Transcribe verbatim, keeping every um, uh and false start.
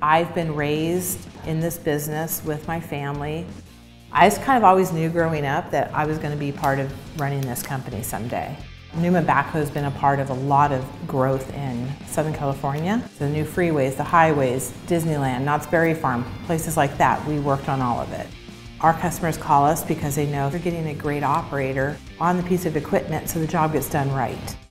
I've been raised in this business with my family. I just kind of always knew growing up that I was going to be part of running this company someday. Newman Backhoe has been a part of a lot of growth in Southern California. The new freeways, the highways, Disneyland, Knott's Berry Farm, places like that, we worked on all of it. Our customers call us because they know they're getting a great operator on the piece of equipment so the job gets done right.